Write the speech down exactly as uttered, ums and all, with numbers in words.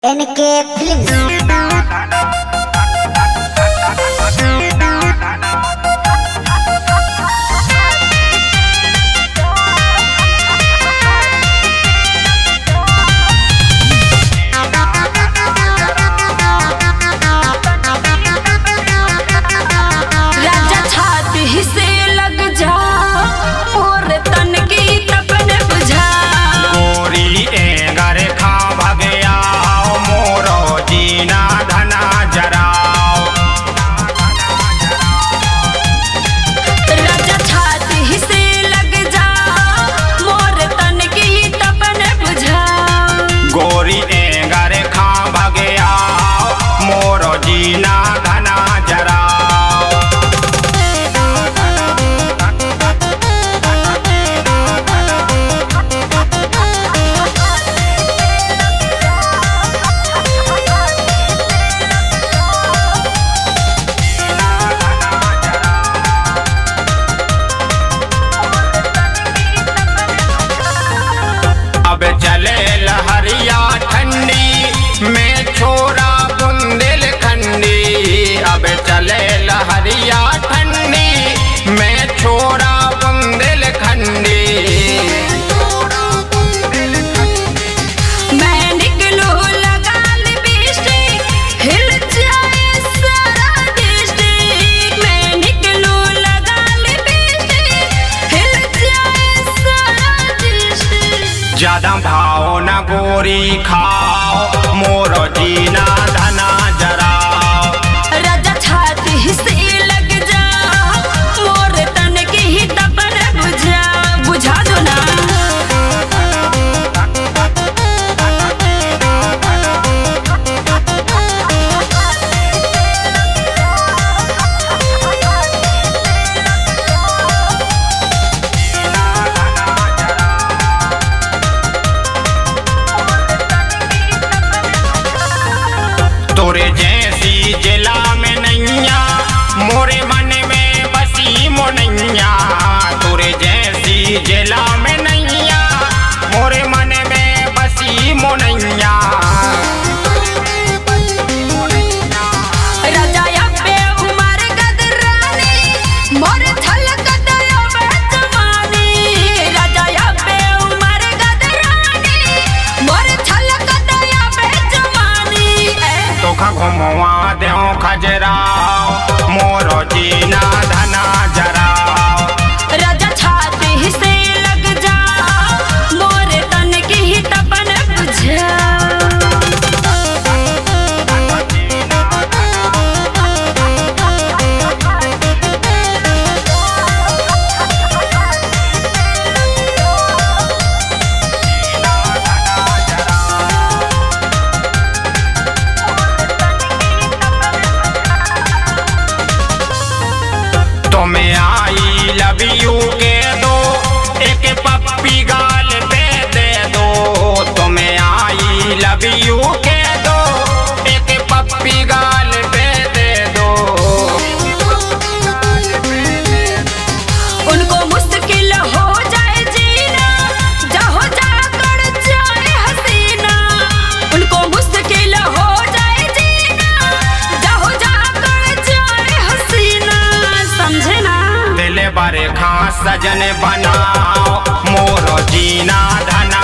एनके films. अब चले लहरिया ठंडी में छोरा बुंदेलखंडी। अब चले लहरिया ठंडी में छोरा बुंदेलखंडी। मैं निकलू लगा लिपस्टिक हिल जाए सारा डिस्ट्रिक्ट। मैं निकलू लगा लिपस्टिक हिल जाए सारा डिस्ट्रिक्ट। ज्यादा भाव न गोरी खाओ मोरो जीना धना जराओ। राजा छाती से लग जा मोर तन की ही तपन बुझा बुझा दो ना। तोरे जैसी जिला में नैया मोरे मन में बसी मोनैया। तोरे जैसी जिला में नैया मोरे मन में बसी मोनैया। राजा पे उमर गदरानी मोर छलक दयो बेजमानी। राजा पे उमर गदरानी मोर छलक दयो बेजमानी। तोखा घुमवा देओ खजराओ मोरो जीना धना जराओ। राजा छाती से लग जा मोर तन की ही तपन बुझा। तुम्हें आई लव यू के दो एक पप्पी गाल पे दे दो। तुम्हें आई लव यू के दो एक पप्पी गाल पे दे दो। उनको मुश्किल हो जाए जीना जहो जाकर जाए हसीना। उनको मुश्किल हो जाए जीना जहो जाकर जाए हसीना। समझे ना दिल बारे खां सजन बनाओ मोरो जीना धना